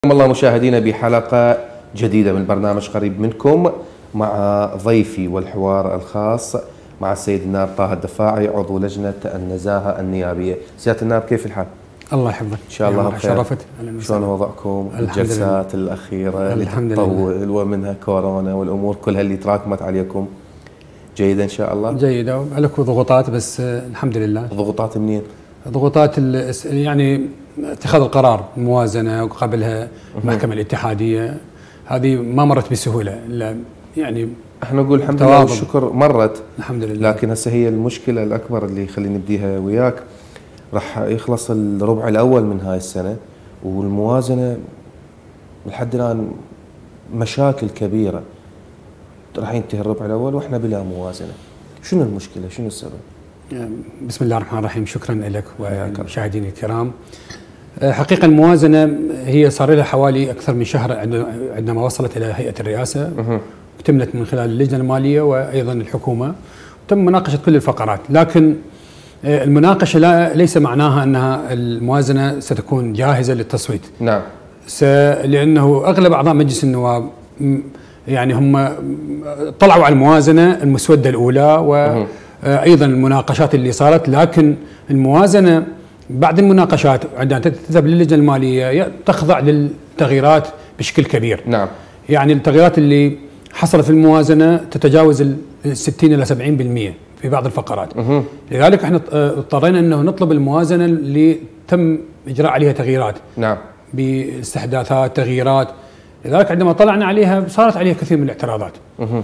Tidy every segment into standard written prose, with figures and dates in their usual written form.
الله مشاهدينا بحلقة جديدة من برنامج قريب منكم مع ضيفي والحوار الخاص مع السيد النائب طه الدفاعي عضو لجنة النزاهة النيابية. سيادة النائب كيف الحال؟ الله يحفظك. إن شاء الله بخير. شرفت. شلون وضعكم؟ الجلسات الأخيرة اللي تطول ومنها كورونا والأمور كلها اللي تراكمت عليكم جيدة إن شاء الله؟ جيدة، لك ضغوطات بس الحمد لله. ضغوطات منين؟ ضغوطات يعني اتخاذ القرار الموازنة وقبلها المحكمة الاتحادية، هذه ما مرت بسهولة، يعني احنا نقول الحمد لله والشكر مرت الحمد لله. لكن هسه هي المشكلة الأكبر اللي خلينا نبديها وياك، راح يخلص الربع الأول من هاي السنة والموازنة لحد الآن مشاكل كبيرة، راح ينتهي الربع الأول وإحنا بلا موازنة. شنو المشكلة؟ شنو السبب؟ بسم الله الرحمن الرحيم. شكرا لك والمشاهدين الكرام. حقيقة الموازنة هي صار لها حوالي أكثر من شهر عندما وصلت إلى هيئة الرئاسة، اكتملت من خلال اللجنة المالية وأيضا الحكومة، تم مناقشة كل الفقرات، لكن المناقشة ليس معناها أنها الموازنة ستكون جاهزة للتصويت. نعم. لأنه أغلب أعضاء مجلس النواب يعني هم طلعوا على الموازنة المسودة الأولى وأيضا المناقشات اللي صارت، لكن الموازنة بعد المناقشات عندما تذهب للجنة المالية تخضع للتغييرات بشكل كبير. نعم. يعني التغييرات اللي حصلت في الموازنة تتجاوز 60 إلى 70% في بعض الفقرات. لذلك احنا اضطرينا انه نطلب الموازنة اللي تم اجراء عليها تغييرات. نعم. باستحداثات تغييرات، لذلك عندما طلعنا عليها صارت عليها كثير من الاعتراضات.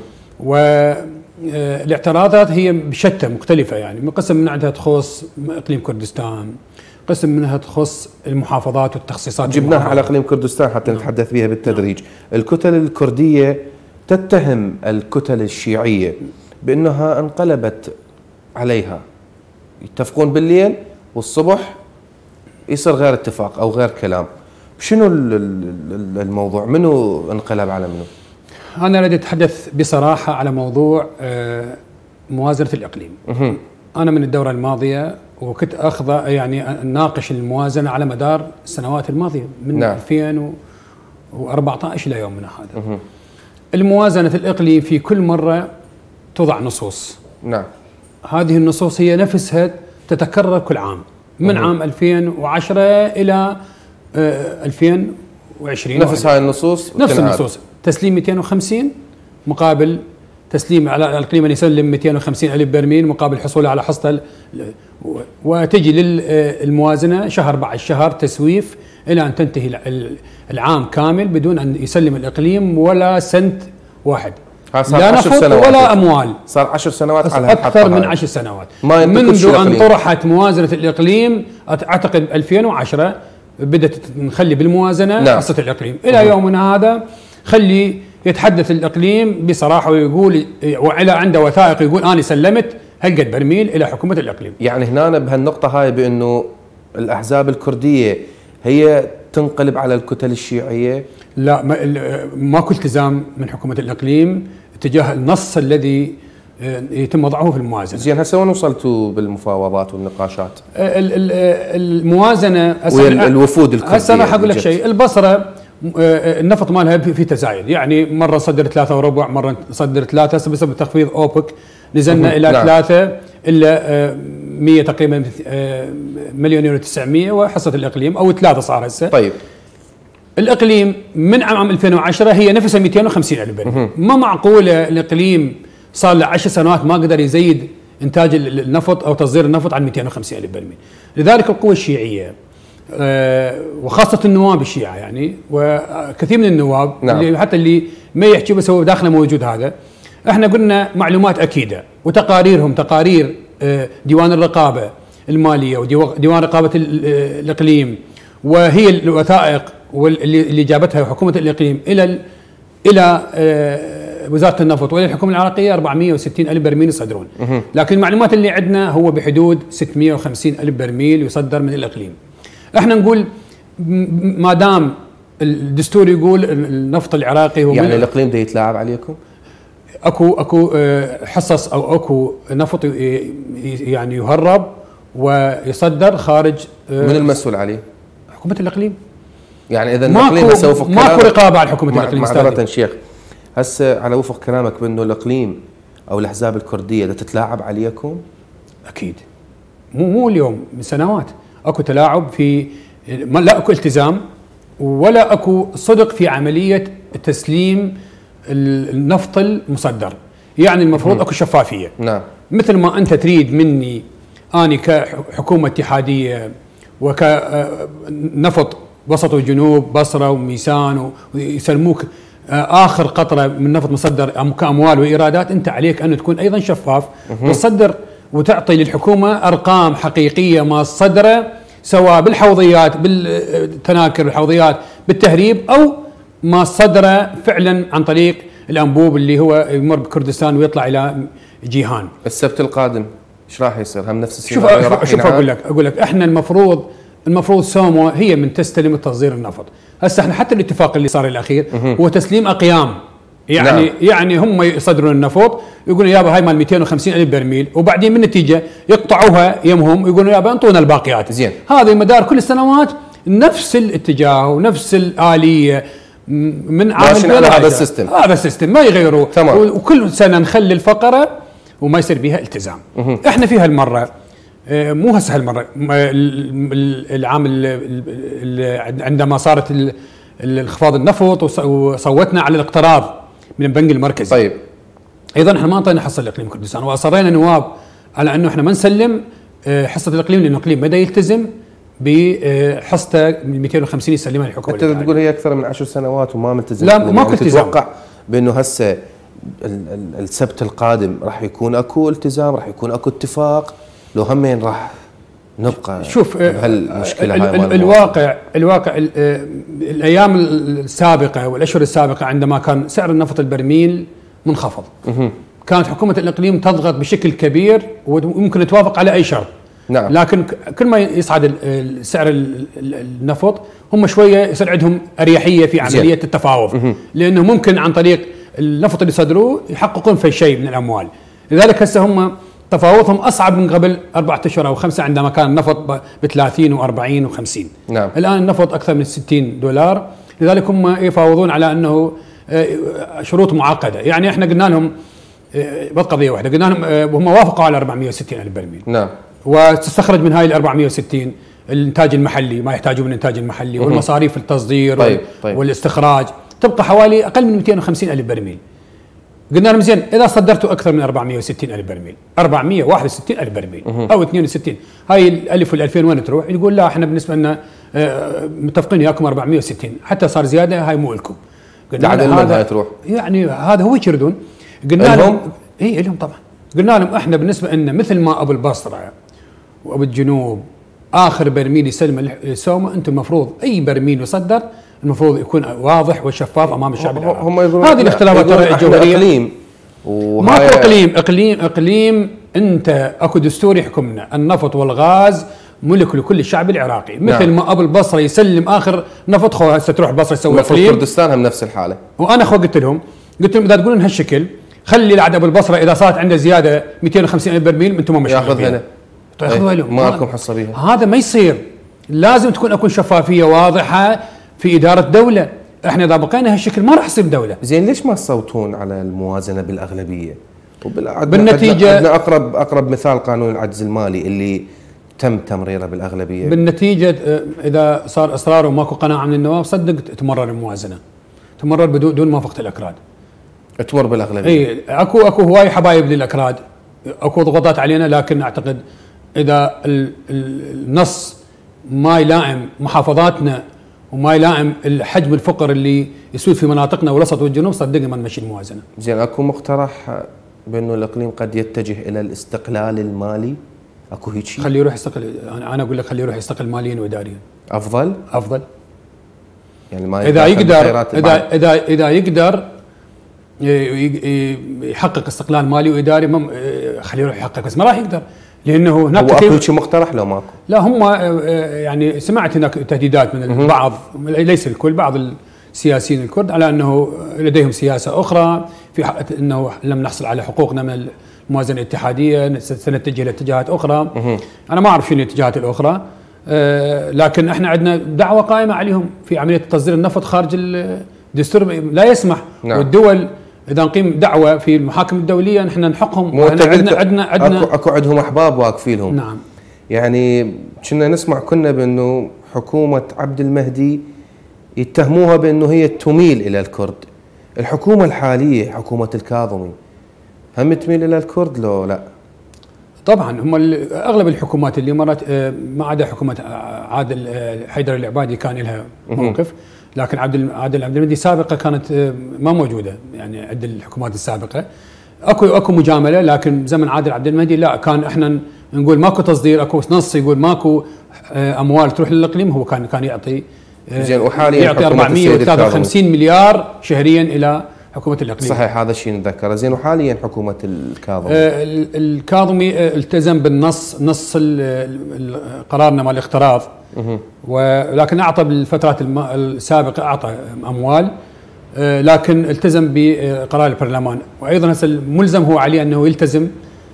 والاعتراضات هي بشتى مختلفة، يعني من قسم من عندها تخص اقليم كردستان، قسم منها تخص المحافظات والتخصيصات. جبناها على اقليم كردستان حتى نتحدث بها بالتدريج. الكتل الكردية تتهم الكتل الشيعية بأنها انقلبت عليها، يتفقون بالليل والصبح يصير غير اتفاق أو غير كلام. شنو الموضوع؟ منو انقلب على منو؟ أنا أريد أتحدث بصراحة على موضوع موازنة الإقليم. أنا من الدورة الماضية وكنت أخضع يعني ناقش الموازنة على مدار السنوات الماضية من 2014 إلى يومنا هذا. الموازنة الإقليم في كل مرة توضع نصوص. نعم. هذه النصوص هي نفسها تتكرر كل عام من عام 2010 إلى 2020. نفس هاي النصوص. نفس النصوص. تسليم 250 مقابل تسليم على الإقليم أن يسلم 250 ألف برميل مقابل حصوله على حصة، وتجي للموازنة شهر بعد شهر تسويف إلى أن تنتهي العام كامل بدون أن يسلم الإقليم ولا سنت واحد، لا نفط ولا أموال. صار 10 سنوات على أكثر من 10 سنوات منذ أن طرحت موازنة الإقليم. أعتقد 2010 بدأت نخلي بالموازنة حصة الإقليم إلى يومنا هذا. خلي يتحدث الإقليم بصراحة ويقول وعلى عنده وثائق يقول أنا سلمت هالقد برميل إلى حكومة الإقليم. يعني هنا بهالنقطة هاي بأنه الأحزاب الكردية هي تنقلب على الكتل الشيعية؟ لا، ماكو التزام من حكومة الإقليم تجاه النص الذي يتم وضعه في الموازنة. زين، هسه وين وصلتوا بالمفاوضات والنقاشات؟ الموازنة الوفود الكردية. هسه أنا حقول لك شيء. البصرة النفط مالها في تزايد، يعني مرة صدر 3.25، مرة صدر 3، بسبب تخفيض أوبك نزلنا إلى 3 إلا 100 تقريبا 1,900,000 وحصة الإقليم أو 3 صار هسه. طيب الإقليم من عام 2010 هي نفسها 250,000 برميل. ما معقولة الإقليم صار له 10 سنوات ما قدر يزيد إنتاج النفط أو تصدير النفط عن 250,000 برميل. لذلك القوى الشيعية وخاصة النواب الشيعة يعني وكثير من النواب اللي حتى اللي ما يحكي بس هو داخله موجود، هذا احنا قلنا معلومات أكيدة وتقاريرهم تقارير ديوان الرقابة المالية وديوان رقابة الإقليم، وهي الوثائق اللي جابتها حكومة الإقليم إلى وزارة النفط وإلى الحكومة العراقية 460,000 برميل يصدرون. لكن المعلومات اللي عندنا هو بحدود 650,000 برميل يصدر من الإقليم. احنا نقول ما دام الدستور يقول النفط العراقي هو يعني الإقليم ده يتلاعب عليكم؟ اكو حصص او اكو نفط يعني يهرب ويصدر خارج. من المسؤول عليه؟ حكومة الإقليم. يعني اذا الاقليم هسه وفق ماكو رقابه على حكومه الاقليم. معذره شيخ، هسه على وفق كلامك بانه الاقليم او الاحزاب الكرديه بدها تتلاعب عليكم؟ اكيد، مو اليوم، من سنوات اكو تلاعب في، لا اكو التزام ولا اكو صدق في عمليه تسليم النفط المصدر. يعني المفروض اكو شفافيه. نعم. مثل ما انت تريد مني اني كحكومه اتحاديه وكنفط وسط وجنوب بصره وميسان ويسلموك اخر قطره من نفط مصدر كاموال وايرادات، انت عليك ان تكون ايضا شفاف وتصدر وتعطي للحكومه ارقام حقيقيه ما صدره، سواء بالحوضيات بالتناكر الحوضيات بالتهريب، او ما صدره فعلا عن طريق الانبوب اللي هو يمر بكردستان ويطلع الى جيهان. السبت القادم ايش راح يصير؟ هم نفس الشيء؟ شوف اقول لك احنا المفروض سومو هي من تستلم تصدير النفط. هسه احنا حتى الاتفاق اللي صار الاخير هو تسليم اقيام، يعني نعم. يعني هم يصدرون النفط يقولون يابا هاي مال 250 الف برميل، وبعدين من النتيجه يقطعوها يمهم يقولون يابا انطونا الباقيات. زين، هذا مدار كل السنوات نفس الاتجاه ونفس الاليه من عام هذا السيستم، ما يغيروه. وكل سنه نخلي الفقره وما يصير بها التزام. احنا في هالمره مو هسه هالمره، العام عندما صارت انخفاض النفط وصوتنا على الاقتراض من البنك المركزي. طيب ايضا احنا ما اعطينا حصه لاقليم كردستان، واصرينا نواب على انه احنا ما نسلم حصه الاقليم، لانه الاقليم بدا يلتزم بحصته من 250 يسلمها للحكومه. انت تقول هي اكثر من 10 سنوات وما ملتزم؟ لا ماكو التزام. تتوقع بانه هسه السبت القادم راح يكون اكو التزام، راح يكون اكو اتفاق، لو همين راح نبقى شوف بهالمشكله هاي؟ الواقع الايام السابقه والاشهر السابقه عندما كان سعر النفط البرميل منخفض كانت حكومه الاقليم تضغط بشكل كبير وممكن توافق على اي شرط. نعم. لكن كل ما يصعد سعر النفط هم شويه يصير عندهم اريحيه في عمليه التفاوض، لانه ممكن عن طريق النفط اللي صدروه يحققون في شيء من الاموال. لذلك هسه هم تفاوضهم اصعب من قبل 4 اشهر او 5 عندما كان النفط ب 30 و40 و50. نعم. الان النفط اكثر من $60، لذلك هم يفاوضون على انه شروط معقده. يعني احنا قلنا لهم بس قضيه واحده، قلنا لهم وهم وافقوا على 460 الف برميل. نعم. وتستخرج من هاي ال 460 الانتاج المحلي، ما يحتاجون من الانتاج المحلي والمصاريف التصدير طيب. والاستخراج، تبقى حوالي اقل من 250 الف برميل. قلنا لهم زين اذا صدرتوا اكثر من 460 الف برميل، 461 الف برميل او 62، هاي الالف وال2000 وين تروح؟ يقول لا احنا بالنسبه لنا متفقين وياكم 460، حتى صار زياده هاي مو لكم. قلنا هذا تروح، يعني هذا هو يشردون. قلنا لهم اي لهم طبعا. قلنا لهم احنا بالنسبه لنا مثل ما ابو البصره وابو الجنوب اخر برميل يسلم السومه، انتم المفروض اي برميل يصدر المفروض يكون واضح وشفاف امام الشعب العراقي. هذه الاختلافات ترى الجوهريه. اقليم ماكو اقليم انت اكو دستور يحكمنا، النفط والغاز ملك لكل الشعب العراقي. مثل نعم. ما ابو البصره يسلم اخر نفط، هسه تروح البصره يسوي اقليم. كردستان هم نفس الحاله. وانا قلت لهم اذا تقولون هالشكل خلي لعد ابو البصره اذا صارت عنده زياده 250 الف برميل انتم ما مشغولين ياخذها له، ما لكم حصه بيها. هذا ما يصير. لازم تكون شفافيه واضحه في اداره دوله. احنا اذا بقينا هالشكل ما راح يصير دوله. زين ليش ما تصوتون على الموازنه بالاغلبيه؟ بالنتيجه عندنا اقرب مثال قانون العجز المالي اللي تم تمريره بالاغلبيه. بالنتيجه اذا صار اصرار وماكو قناعه من النواب صدق تمرر الموازنه، تمرر بدون موافقه الاكراد، تمر بالاغلبيه. اي اكو هواي حبايب للاكراد، اكو ضغوطات علينا، لكن اعتقد اذا النص ما يلائم محافظاتنا وما يلائم الحجم الفقر اللي يسود في مناطقنا والوسط والجنوب صدقني ما نمشي الموازنه. زين اكو مقترح بانه الاقليم قد يتجه الى الاستقلال المالي؟ اكو هيك شيء؟ خليه يروح يستقل. انا اقول لك خليه يروح يستقل ماليا واداريا. افضل يعني ما اذا يقدر اذا يقدر يحقق استقلال مالي واداري خليه يروح يحقق، بس ما راح يقدر لانه هناك اكو شيء مقترح لو ماكو. لا هم يعني سمعت هناك تهديدات من البعض، ليس الكل، بعض السياسيين الكرد على انه لديهم سياسه اخرى في انه لم نحصل على حقوقنا من الموازنه الاتحاديه سنتجه الى اتجاهات اخرى. انا ما اعرف شنو الاتجاهات الاخرى، لكن احنا عندنا دعوه قائمه عليهم في عمليه تصدير النفط خارج الدستور لا يسمح. نعم. والدول اذا نقيم دعوه في المحاكم الدوليه نحن نحقهم. عندنا اكو عندهم احباب واقفين لهم. نعم. يعني كنا نسمع بانه حكومه عبد المهدي يتهموها بانه هي تميل الى الكرد. الحكومه الحاليه حكومه الكاظمي هم تميل الى الكرد لو لا؟ طبعا هم اغلب الحكومات اللي مرت ما عدا حكومه عادل حيدر العبادي كان لها موقف، لكن عبد المهدي سابقه كانت ما موجوده، يعني عند الحكومات السابقه اكو مجامله، لكن زمن عبد المهدي لا، كان احنا نقول ماكو تصدير، اكو نص يقول ماكو اموال تروح للاقليم، هو كان يعطي زين. وحاليا يعطي 453 مليار شهريا الى حكومه الاقليم. صحيح، هذا الشيء نتذكره. زين، وحاليا حكومه الكاظمي الكاظمي التزم نص قرارنا مال الاقتراض، ولكن اعطى بالفترات السابقه اعطى اموال، لكن التزم بقرار البرلمان، وايضا هسه ملزم هو عليه انه يلتزم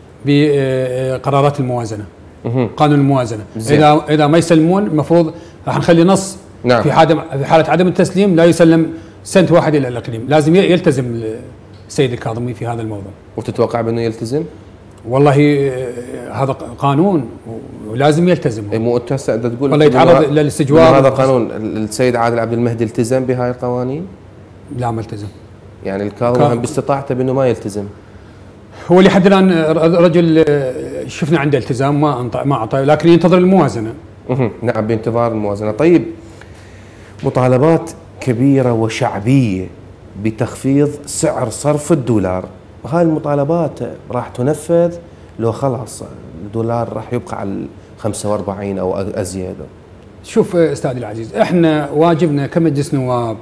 بقرارات الموازنه، قانون الموازنه. اذا ما يسلمون المفروض راح نخلي نص. نعم. في حاله عدم التسليم لا يسلم سنت واحد الى الاقليم، لازم يلتزم السيد الكاظمي في هذا الموضوع. وتتوقع بانه يلتزم؟ والله هذا قانون ولازم يلتزم. مو انت هسه تقول والله يتعرض للاستجواب. هذا قانون. السيد عادل عبد المهدي التزم بهاي القوانين؟ لا، ما التزم. يعني الكاظمي هم باستطاعته بانه ما يلتزم. هو لحد الان رجل شفنا عنده التزام، ما اعطى، لكن ينتظر الموازنه. نعم، بانتظار الموازنه. طيب، مطالبات كبيره وشعبيه بتخفيض سعر صرف الدولار، هاي المطالبات راح تنفذ لو خلاص الدولار راح يبقى على 45 او ازيد؟ شوف استاذي العزيز، احنا واجبنا كمجلس نواب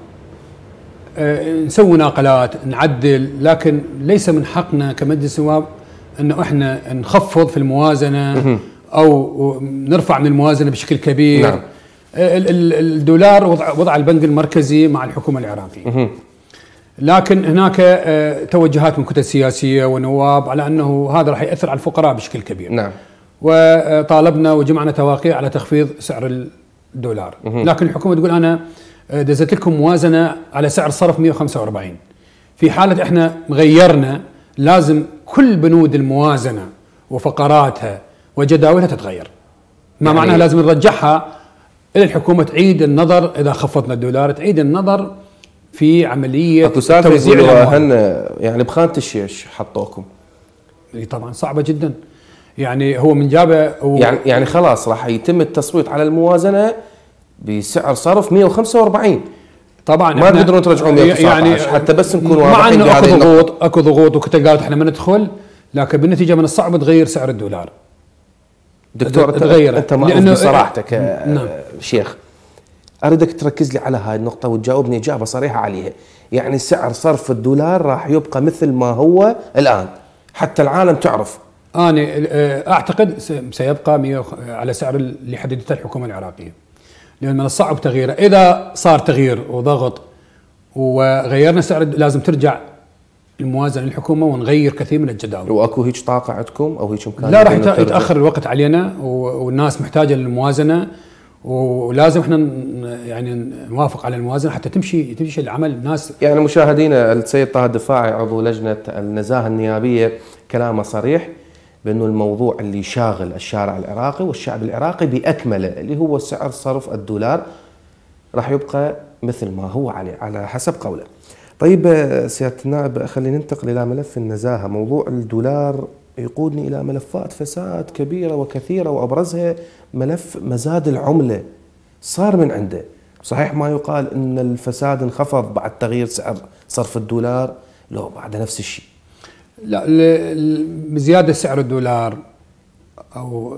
نسوي ناقلات نعدل، لكن ليس من حقنا كمجلس نواب انه احنا نخفض في الموازنه او نرفع من الموازنه بشكل كبير. نعم. الدولار وضع البنك المركزي مع الحكومه العراقيه، لكن هناك توجهات من كتل سياسيه ونواب على انه هذا راح ياثر على الفقراء بشكل كبير. نعم. وطالبنا وجمعنا تواقيع على تخفيض سعر الدولار، لكن الحكومه تقول انا دزت لكم موازنه على سعر صرف 145. في حاله احنا غيرنا لازم كل بنود الموازنه وفقراتها وجداولها تتغير. ما يعني معناها لازم نرجعها الى الحكومه، تعيد النظر اذا خفضنا الدولار، تعيد النظر في عمليه توزيع الاموال. يعني بخانه الشيش حطوكم. طبعا صعبه جدا، يعني هو من جابه يعني خلاص راح يتم التصويت على الموازنه بسعر صرف 145. طبعا ما تقدرون ترجعون 119 يعني حتى بس نكون واضحين. مع انه اكو ضغوط وكتل قالت احنا ما ندخل، لكن بالنتيجه من الصعب تغير سعر الدولار. دكتور تغير انت ما بصراحتك نعم. شيخ، اريدك تركز لي على هاي النقطه وتجاوبني اجابه صريحه عليها. يعني سعر صرف الدولار راح يبقى مثل ما هو الان حتى العالم تعرف؟ انا اعتقد سيبقى على سعر اللي حددته الحكومه العراقيه، لان من الصعب تغييره. اذا صار تغيير وضغط وغيرنا سعر لازم ترجع الموازنه للحكومه ونغير كثير من الجداول. واكو هيك طاقه عندكم او هيك امكانيه؟ لا، راح يتاخر الوقت علينا والناس محتاجه للموازنه، ولازم احنا يعني نوافق على الموازنه حتى تمشي العمل. الناس يعني مشاهدينا، السيد طه الدفاعي عضو لجنه النزاهه النيابيه كلامه صريح بانه الموضوع اللي شاغل الشارع العراقي والشعب العراقي باكمله اللي هو سعر صرف الدولار راح يبقى مثل ما هو على حسب قوله. طيب سياده النائب، خلينا ننتقل الى ملف النزاهه. موضوع الدولار يقودني الى ملفات فساد كبيره وكثيره، وابرزها ملف مزاد العمله. صار من عنده صحيح ما يقال ان الفساد انخفض بعد تغيير سعر صرف الدولار، لو بعد نفس الشيء؟ لا، بزياده سعر الدولار او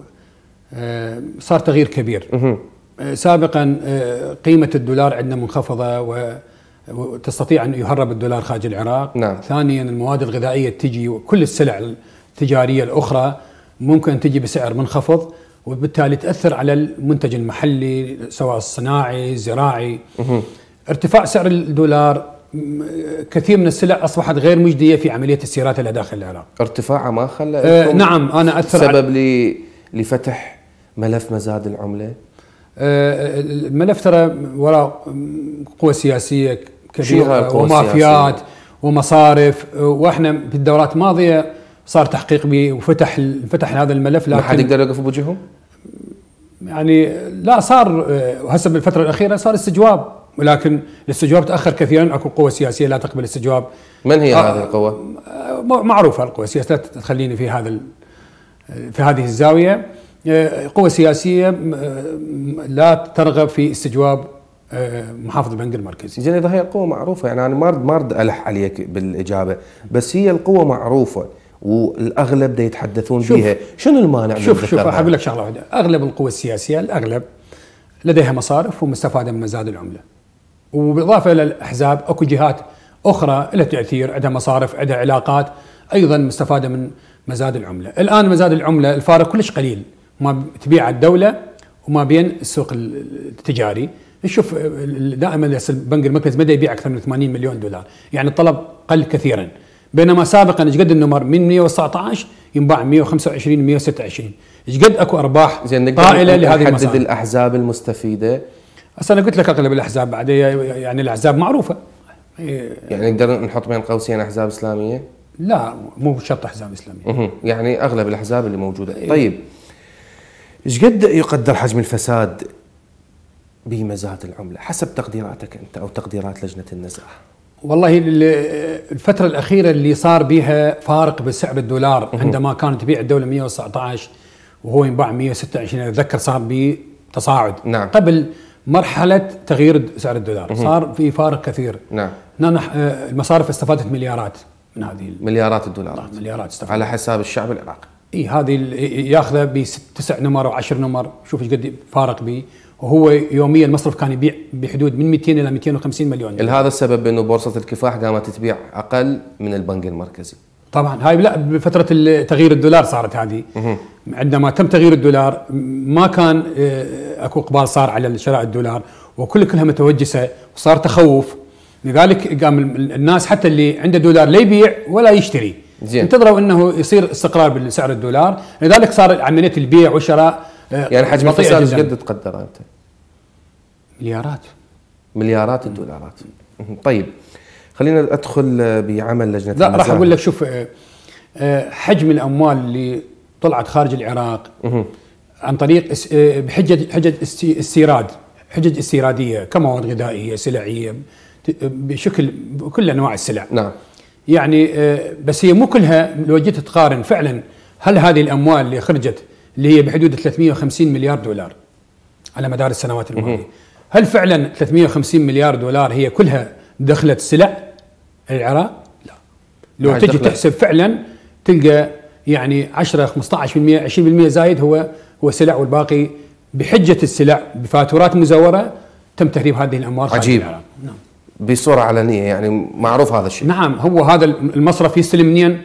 صار تغيير كبير. سابقا قيمه الدولار عندنا منخفضه وتستطيع ان يهرب الدولار خارج العراق. نعم. ثانيا المواد الغذائيه تجي وكل السلع التجاريه الاخرى ممكن تجي بسعر منخفض، وبالتالي تاثر على المنتج المحلي سواء الصناعي الزراعي. ارتفاع سعر الدولار كثير من السلع اصبحت غير مجديه في عمليه السيرات الى داخل العراق. ارتفاعها ما خلى نعم، انا اثر سبب لفتح ملف مزاد العمله؟ الملف ترى وراء قوى سياسيه شنو هاي كبيره القوى ومافيات السياسية؟ ومصارف، واحنا في الدورات الماضيه صار تحقيق به وفتح هذا الملف، ما حد لكن يقدر يوقف بوجههم؟ يعني لا صار هسه بالفتره الاخيره صار استجواب، ولكن الاستجواب تاخر كثيرا. اكو قوى سياسيه لا تقبل استجواب. من هي هذه القوى؟ معروفه القوى السياسيه، لا تخليني في هذه الزاويه. قوى سياسيه لا ترغب في استجواب محافظ البنك المركزي. زين اذا هي القوة معروفة، يعني انا ما ارد الح عليك بالاجابة، بس هي القوة معروفة والاغلب دا يتحدثون بها، شنو المانع من شوف ذكرها؟ اقول لك شغله واحده، اغلب القوى السياسيه الاغلب لديها مصارف ومستفاده من مزاد العمله، وبالاضافه الى الاحزاب اكو جهات اخرى لها تاثير، عندها مصارف، عندها علاقات ايضا مستفاده من مزاد العمله. الان مزاد العمله الفارق كلش قليل ما تبيع الدوله وما بين السوق التجاري. نشوف دائما البنك المركزي بدا يبيع اكثر من 80 مليون دولار، يعني الطلب قل كثيرا، بينما سابقا ايش قد النمر من 119 ينباع 125 126، ايش قد اكو ارباح طائله لهذه المصارف. نحدد الاحزاب المستفيده. هسه انا قلت لك اغلب الاحزاب بعد، يعني الاحزاب معروفه، يعني نقدر نحط بين قوسين احزاب اسلاميه؟ لا مو شرط احزاب اسلاميه. يعني اغلب الاحزاب اللي موجوده. طيب ايش قد يقدر حجم الفساد بمزاد العمله حسب تقديراتك انت او تقديرات لجنه النزاهه؟ والله الفتره الاخيره اللي صار بها فارق بسعر الدولار، عندما كانت تبيع الدوله 119 وهو ينباع 126، اتذكر صار بتصاعد. نعم. قبل مرحله تغيير سعر الدولار صار في فارق كثير. نعم. المصارف استفادت مليارات من هذه مليارات الدولارات. مليارات استفادت على حساب الشعب العراقي. اي هذه ياخذه ب9 نمر او 10 نمر، شوف ايش قد فارق به، وهو يوميا المصرف كان يبيع بحدود من 200 الى 250 مليون دولار. هذا السبب انه بورصه الكفاح قامت تبيع اقل من البنك المركزي. طبعا هاي لا بفتره تغيير الدولار صارت هذه. عندما تم تغيير الدولار ما كان اكو اقبال صار على شراء الدولار، وكلها متوجسه وصار تخوف، لذلك قام الناس حتى اللي عنده دولار لا يبيع ولا يشتري. زين. انتظروا انه يصير استقرار بسعر الدولار، لذلك صار عمليه البيع والشراء. يعني حجم الفساد ايش قد تقدر انت؟ مليارات الدولارات. طيب خلينا ادخل بعمل لجنه النزاهه. لا راح اقول لك، شوف حجم الاموال اللي طلعت خارج العراق عن طريق حجج استيراد، حجج استيراديه كمواد غذائيه سلعيه بشكل كل انواع السلع. نعم. يعني بس هي مو كلها، لو جيت تقارن فعلا هل هذه الاموال اللي خرجت اللي هي بحدود 350 مليار دولار على مدار السنوات الماضيه، هل فعلا 350 مليار دولار هي كلها دخلت سلع العراق؟ لا. لو تجي تحسب فعلا تلقى يعني 10 15% 20% زايد هو سلع، والباقي بحجه السلع بفاتورات مزوره تم تهريب هذه الاموال خارج العراق. نعم. بصوره علنيه، يعني معروف هذا الشيء. نعم. هو هذا المصرف يستلم منين؟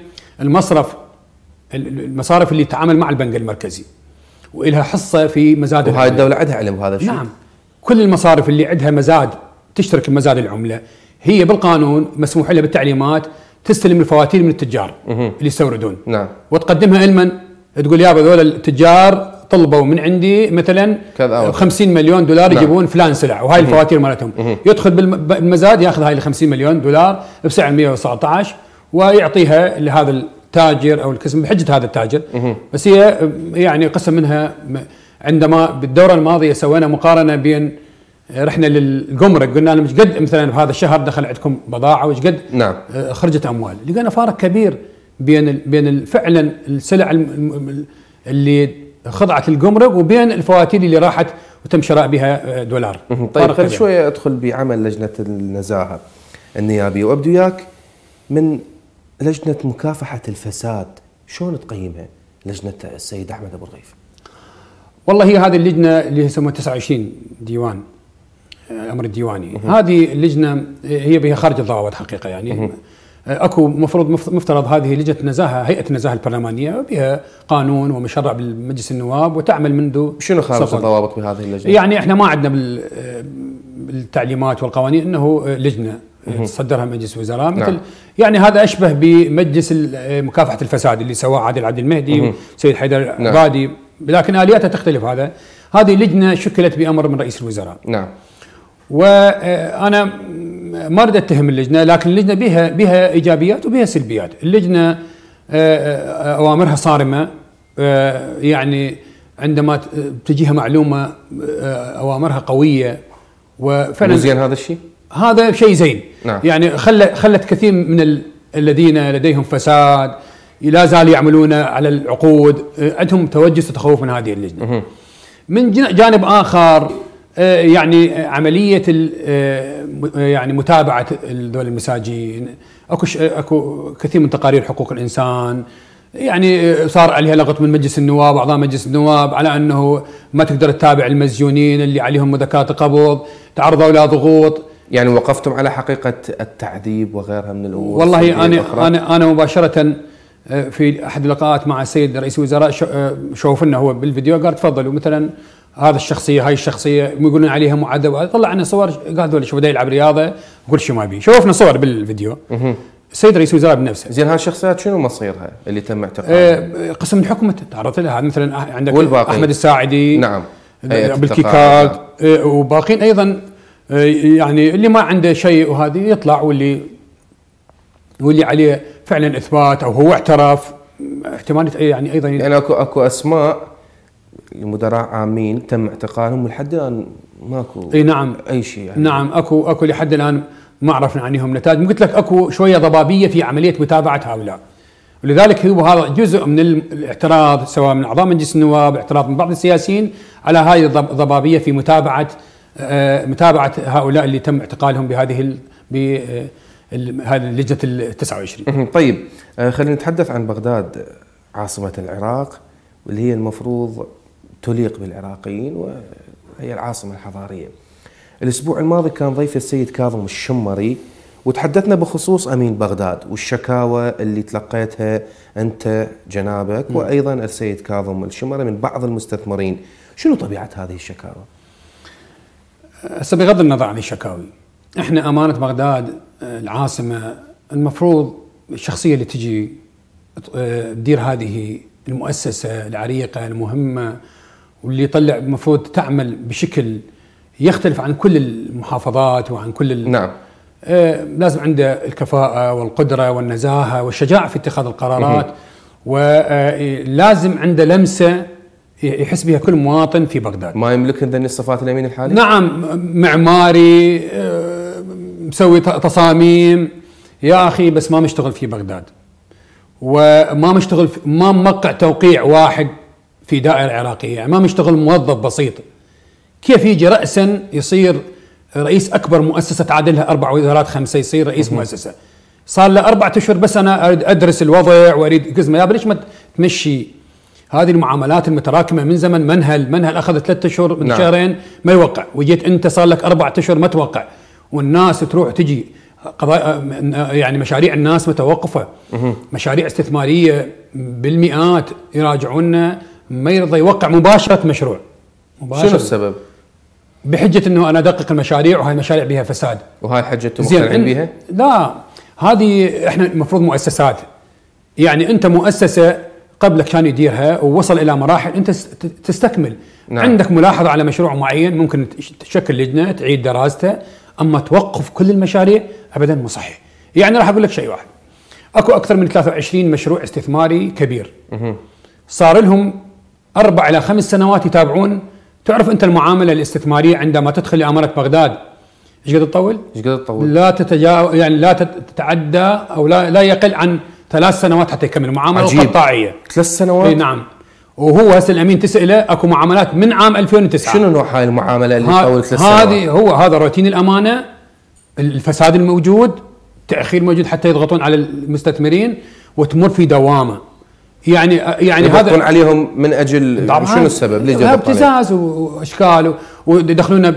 المصارف اللي تتعامل مع البنك المركزي وإلها حصه في مزاد وهاي الدوله عندها علم بهذا الشيء. نعم. كل المصارف اللي عندها مزاد تشترك بمزاد العمله هي بالقانون مسموح لها بالتعليمات تستلم الفواتير من التجار اللي يستوردون. نعم. وتقدمها لمن؟ تقول يابا هذول التجار طلبوا من عندي مثلا 50 مليون دولار. نعم. يجيبون فلان سلع وهاي الفواتير مالتهم. يدخل بالمزاد ياخذ هاي ال 50 مليون دولار بسعر 119 ويعطيها لهذا التاجر او القسم بحجه هذا التاجر. بس هي يعني قسم منها. عندما بالدوره الماضيه سوينا مقارنه بين، رحنا للجمرك قلنا لهم ايش قد مثلا بهذا الشهر دخل عندكم بضاعه وايش قد نعم. خرجت اموال، لقينا فارق كبير بين فعلا السلع اللي خضعت للجمرك وبين الفواتير اللي راحت وتم شراء بها دولار. طيب خل شويه ادخل بعمل لجنه النزاهه النيابيه، وابدو وياك من لجنه مكافحه الفساد، شلون تقيمها لجنه السيد احمد ابو الغيث؟ والله هي هذه اللجنه اللي يسموها 29 ديوان الامر الديواني. هذه اللجنه هي بها خارج الضوابط حقيقه، يعني اكو مفترض هذه لجنه النزاهه هيئه النزاهه البرلمانيه بها قانون ومشرع بالمجلس النواب وتعمل منذ. شنو خارج الضوابط بهذه اللجنه؟ يعني احنا ما عندنا بالتعليمات والقوانين انه لجنه تصدرها مجلس وزراء مثل. نعم. يعني هذا اشبه بمجلس مكافحه الفساد اللي سواه عادل عبد المهدي وسيد حيدر عبادي. نعم. لكن الياتها تختلف. هذه لجنه شكلت بامر من رئيس الوزراء. نعم. وانا ما اريد اتهم اللجنه، لكن اللجنه بها ايجابيات وبها سلبيات. اللجنه اوامرها صارمه، يعني عندما تجيها معلومه اوامرها قويه، وفعلا زين هذا الشيء؟ هذا شيء زين. نعم. يعني خلت كثير من الذين لديهم فساد لا زالوا يعملون على العقود عندهم توجس وتخوف من هذه اللجنه. من جانب اخر يعني عمليه يعني متابعه ذول المساجين، اكو كثير من تقارير حقوق الانسان يعني صار عليها لغط من مجلس النواب واعضاء مجلس النواب على انه ما تقدر تتابع المسجونين اللي عليهم مذكرات قبض، تعرضوا الى ضغوط. يعني وقفتم على حقيقه التعذيب وغيرها من الامور؟ والله انا مباشره في احد اللقاءات مع السيد رئيس الوزراء شوف لنا هو بالفيديو، قال تفضلوا مثلا هذا الشخصيه هاي الشخصيه يقولون عليها معذب، طلع لنا صور قال هذول شو بدا يلعب رياضه، قول شو ما بي، شوفنا صور بالفيديو. السيد رئيس الوزراء بنفسه. زين هالشخصيات شنو مصيرها اللي تم اعتقالها؟ قسم الحكومه تعرضت لها، مثلا عندك والباقين. احمد الساعدي، نعم، بالكيكاد، وباقين ايضا يعني اللي ما عنده شيء وهذه يطلع، واللي عليه فعلا اثبات او هو اعترف احتمال يعني ايضا يعني اكو اسماء لمدراء عامين تم اعتقالهم ولحد الان ماكو نعم اي شيء يعني. نعم اكو لحد الان ما عرفنا عنهم نتائج. قلت لك اكو شويه ضبابيه في عمليه متابعه هؤلاء، ولذلك هو هذا جزء من الاعتراض سواء من اعضاء مجلس النواب، اعتراض من بعض السياسيين على هذه الضبابيه في متابعه هؤلاء اللي تم اعتقالهم بهذه اللجنه ال 29. طيب خلينا نتحدث عن بغداد عاصمه العراق، واللي هي المفروض تليق بالعراقيين وهي العاصمه الحضاريه. الاسبوع الماضي كان ضيف السيد كاظم الشمري، وتحدثنا بخصوص امين بغداد والشكاوى اللي تلقيتها انت جنابك وايضا السيد كاظم الشمري من بعض المستثمرين. شنو طبيعه هذه الشكاوى؟ هسه بغض النظر عن الشكاوي، احنا امانه بغداد العاصمه المفروض الشخصيه اللي تجي تدير هذه المؤسسه العريقه المهمه واللي يطلع المفروض تعمل بشكل يختلف عن كل المحافظات وعن كل نعم. لازم عنده الكفاءة والقدرة والنزاهة والشجاعة في اتخاذ القرارات، ولازم عنده لمسة يحس بها كل مواطن في بغداد. ما يملك ذني الصفات اليمين الحالي؟ نعم، معماري، مسوي تصاميم يا أخي، بس ما مشتغل في بغداد، وما مشتغل ما موقع توقيع واحد في دائرة عراقية، يعني ما مشتغل موظف بسيط. كيف يجي رأسا يصير رئيس أكبر مؤسسة تعادلها 4 وزارات 5، يصير رئيس مؤسسة؟ صار له 4 أشهر بس أنا أدرس الوضع وأريد قسمة. يا ليش ما تمشي هذه المعاملات المتراكمة من زمن؟ منهل أخذ 3 أشهر من نعم. شهرين ما يوقع، وجيت أنت صار لك 4 أشهر ما توقع، والناس تروح تجي قضايا يعني مشاريع الناس متوقفة، مشاريع استثمارية بالمئات يراجعونا، ما يرضى يوقع مباشرة مشروع. شنو السبب؟ بحجة انه انا ادقق المشاريع وهاي المشاريع بها فساد. وهاي حجة انتم مقتنعين بها؟ لا، هذه احنا المفروض مؤسسات، يعني انت مؤسسة قبلك كان يديرها ووصل الى مراحل انت تستكمل. نعم. عندك ملاحظة على مشروع معين ممكن تشكل لجنة تعيد دراسته، اما توقف كل المشاريع ابدا مو صحيح. يعني راح اقول لك شيء واحد، اكو اكثر من 23 مشروع استثماري كبير صار لهم 4 إلى 5 سنوات يتابعون. تعرف انت المعامله الاستثماريه عندما تدخل لاماره بغداد ايش قد تطول؟ ايش قد تطول؟ لا تتجاوز، يعني لا تتعدى او لا يقل عن 3 سنوات حتى يكمل معامله قطاعيه. 3 سنوات؟ اي نعم. وهو هسه الامين تساله اكو معاملات من عام 2009. شنو نوع هاي المعامله اللي تطول 3 سنوات؟ هذا روتين الامانه، الفساد الموجود، تاخير موجود حتى يضغطون على المستثمرين وتمر في دوامه. يعني هذا عليهم من اجل شنو السبب؟ ليش ابتزاز واشكال ويدخلونا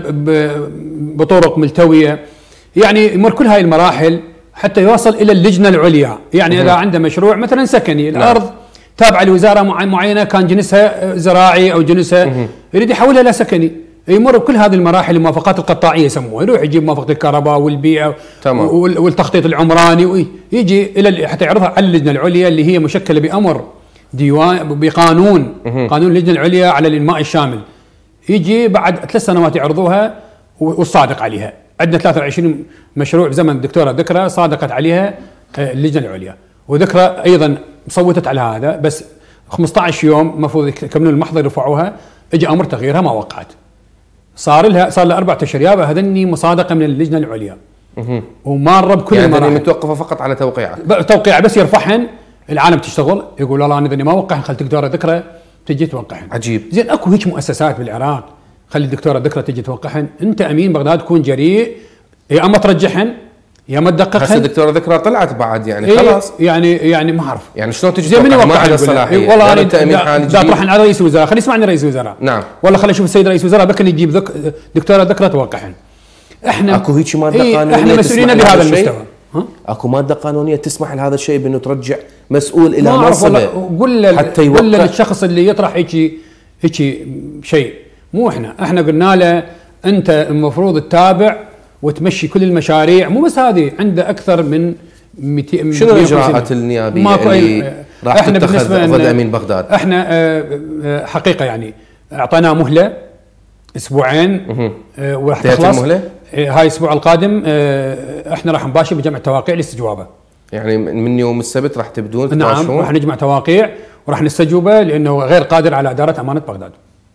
بطرق ملتويه، يعني يمر كل هاي المراحل حتى يوصل الى اللجنه العليا. يعني اذا عنده مشروع مثلا سكني، الارض تابعه لوزاره معينه كان جنسها زراعي او جنسها يريد يحولها الى سكني، يمر بكل هذه المراحل، الموافقات القطاعيه يسموها، يروح يجيب موافقه الكهرباء والبيئه والتخطيط العمراني، ويجي الى حتى يعرضها على اللجنه العليا اللي هي مشكله بامر ديوان بقانون قانون اللجنه العليا على الانماء الشامل. يجي بعد 3 سنوات يعرضوها والصادق عليها. عندنا 23 مشروع بزمن الدكتوره ذكرى صادقت عليها اللجنه العليا، وذكرى ايضا صوتت على هذا، بس 15 يوم المفروض يكملون المحضر يرفعوها، اجى امر تغييرها ما وقعت. صار لها 4 اشهر يابا هذني مصادقه من اللجنه العليا وماره بكل يعني المراحل. متوقفه فقط على توقيعك؟ توقيع بس يرفعهن، العالم تشتغل يقول والله انا اذا ما وقعهن خلي الدكتوره ذكرى تجي توقعهن. عجيب. زين اكو هيك مؤسسات بالعراق خلي الدكتوره ذكرى تجي توقعهن. انت امين بغداد تكون جريء، يا اما ترجحهن يا ما تدققهن. هسه الدكتوره ذكرى طلعت بعد يعني خلاص. يعني ما اعرف يعني شلون تجي زي من توقع؟ ما يوقع عندها صلاحيه. والله انت امين حالي جديد. راح على رئيس الوزراء، خلي يسمعني رئيس الوزراء. نعم. والله خلي اشوف السيد رئيس الوزراء بكن يجيب دكتوره ذكرى توقعهن. احنا اكو هيك ماده قانونيه احنا مسؤولين بهذا المستوى. اكو ماده قانونيه تسمح لهذا الشيء بانه ترجع مسؤول الى منصبه؟ حتى يوقع. قول للشخص اللي يطرح هيك شيء، مو احنا قلنا له انت المفروض تتابع وتمشي كل المشاريع، مو بس هذه، عنده اكثر من 200. شنو الاجراءات النيابيه اللي راح تتخذ ضد امين بغداد؟ احنا حقيقه يعني اعطيناه مهله اسبوعين وراح تخلص المهله. هاي الاسبوع القادم احنا راح نباشر بجمع توقيع لاستجوابه. يعني من يوم السبت راح تبدون؟ نعم راح نجمع توقيع وراح نستجوبه لانه غير قادر على اداره امانه بغداد.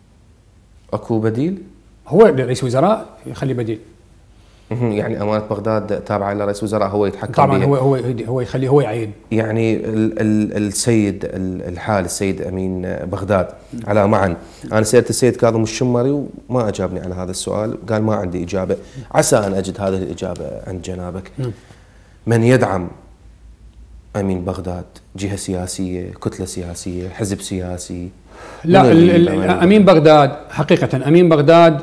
اكو بديل؟ هو رئيس وزراء يخلي بديل. يعني امانه بغداد تابعه لرئيس وزراء هو يتحكم طبعا بيها. هو يخليه هو يعين. يعني السيد الحال السيد امين بغداد على معن، انا سالت السيد كاظم الشمري وما اجابني على هذا السؤال، قال ما عندي اجابه، عسى ان اجد هذه الاجابه عند جنابك. من يدعم امين بغداد؟ جهه سياسيه، كتله سياسيه، حزب سياسي؟ لا امين بغداد حقيقه امين بغداد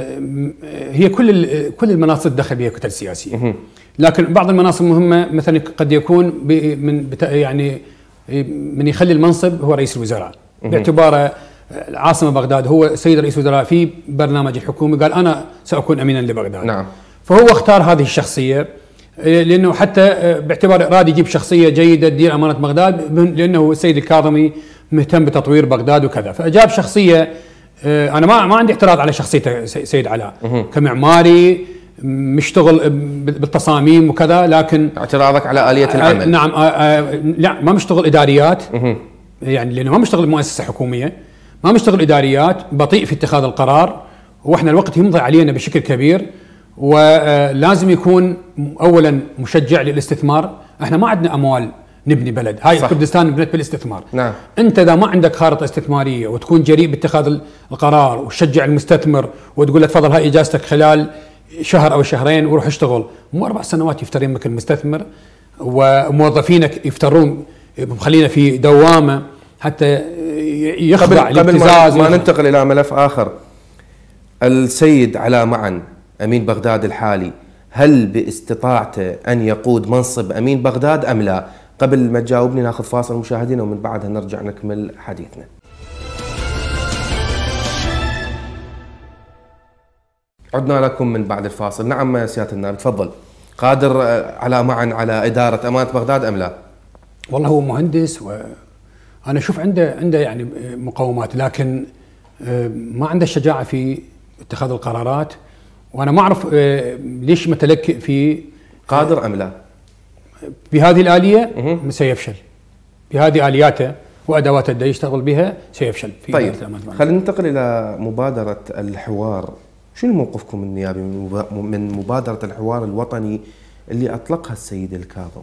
هي كل المناصب دخل بها كتل سياسيه، لكن بعض المناصب مهمه مثلا قد يكون يعني من يخلي المنصب هو رئيس الوزراء باعتباره العاصمه بغداد، هو سيد رئيس الوزراء في برنامج الحكومي قال انا ساكون امينا لبغداد. نعم. فهو اختار هذه الشخصيه لانه حتى باعتبار اراد يجيب شخصيه جيده تدير امانه بغداد، لانه السيد الكاظمي مهتم بتطوير بغداد وكذا، فاجاب شخصيه. انا ما عندي اعتراض على شخصيته سيد علاء كمعماري مشتغل بالتصاميم وكذا، لكن اعتراضك على آلية العمل. نعم. لا ما مشتغل اداريات، يعني لانه ما مشتغل بمؤسسه حكوميه، ما مشتغل اداريات، بطيء في اتخاذ القرار، واحنا الوقت يمضي علينا بشكل كبير، ولازم يكون اولا مشجع للاستثمار. احنا ما عندنا اموال نبني بلد، هاي كردستان بنت بالاستثمار. نعم. انت اذا ما عندك خارطه استثماريه وتكون جريء باتخاذ القرار وتشجع المستثمر وتقول له تفضل هاي اجازتك خلال شهر او شهرين وروح اشتغل، مو 4 سنوات يفتر يمك المستثمر وموظفينك يفترون مخلينا في دوامه حتى يخضع لابتزاز. قبل ما ننتقل الى ملف اخر، السيد علاء معن امين بغداد الحالي هل باستطاعته ان يقود منصب امين بغداد ام لا؟ قبل ما تجاوبني ناخذ فاصل مشاهدينا ومن بعدها نرجع نكمل حديثنا. عدنا لكم من بعد الفاصل. نعم سيادة النائب تفضل، قادر علاء معن على إدارة أمانة بغداد أم لا؟ والله هو مهندس وأنا أشوف عنده يعني مقومات، لكن ما عنده الشجاعة في اتخاذ القرارات، وأنا ما أعرف ليش متلكئ في. قادر أم لا؟ بهذه الآلية سيفشل، بهذه آلياته وأدواته اللي يشتغل بها سيفشل في. طيب خلينا ننتقل إلى مبادرة الحوار. شنو موقفكم النيابي من مبادرة الحوار الوطني اللي أطلقها السيد الكاظم؟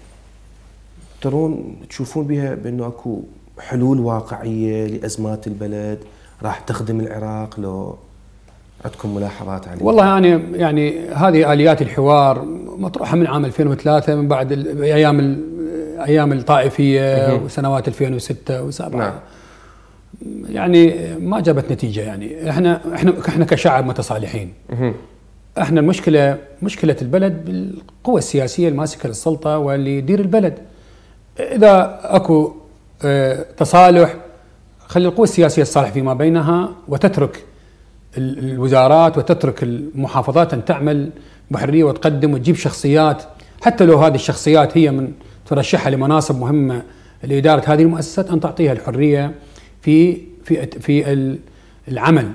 ترون تشوفون بها بأنه أكو حلول واقعية لأزمات البلد راح تخدم العراق؟ لو عندكم ملاحظات عليها؟ والله أنا يعني هذه آليات الحوار مطروحة من عام 2003 من بعد أيام الطائفية وسنوات 2006 و7. نعم. يعني ما جابت نتيجة. يعني احنا كشعب متصالحين. احنا مشكلة البلد بالقوى السياسية الماسكة للسلطة واللي يدير البلد. إذا اكو تصالح خلي القوى السياسية تصالح فيما بينها وتترك الوزارات وتترك المحافظات أن تعمل بحرية وتقدم وتجيب شخصيات، حتى لو هذه الشخصيات هي من ترشحها لمناصب مهمة لإدارة هذه المؤسسات، أن تعطيها الحرية في العمل